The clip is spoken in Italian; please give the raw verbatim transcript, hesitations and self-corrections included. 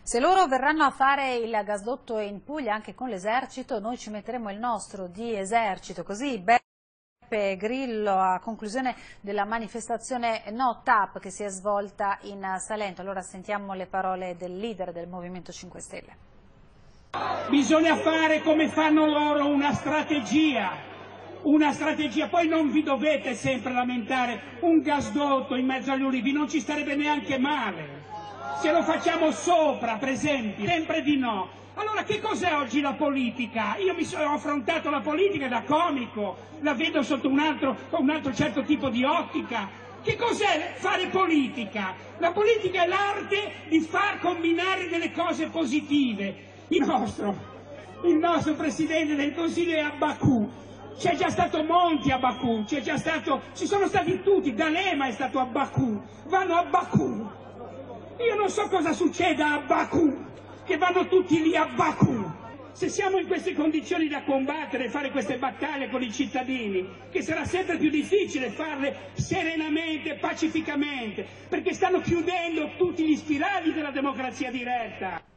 Se loro verranno a fare il gasdotto in Puglia anche con l'esercito, noi ci metteremo il nostro di esercito, così Beppe Grillo a conclusione della manifestazione No TAP che si è svolta in Salento. Allora sentiamo le parole del leader del Movimento cinque Stelle. Bisogna fare come fanno loro una strategia, una strategia, poi non vi dovete sempre lamentare, un gasdotto in mezzo agli ulivi non ci starebbe neanche male. Se lo facciamo sopra, per esempio, sempre di no. Allora che cos'è oggi la politica? Io mi sono affrontato la politica da comico, la vedo sotto un altro, un altro certo tipo di ottica. Che cos'è fare politica? La politica è l'arte di far combinare delle cose positive. Il nostro, il nostro Presidente del Consiglio è a Baku. C'è già stato Monti a Baku, c'è già stato, ci sono stati tutti, D'Alema è stato a Baku, vanno a Baku. Io non so cosa succeda a Baku, che vanno tutti lì a Baku. Se siamo in queste condizioni da combattere, fare queste battaglie con i cittadini, che sarà sempre più difficile farle serenamente, pacificamente, perché stanno chiudendo tutti gli spiragli della democrazia diretta.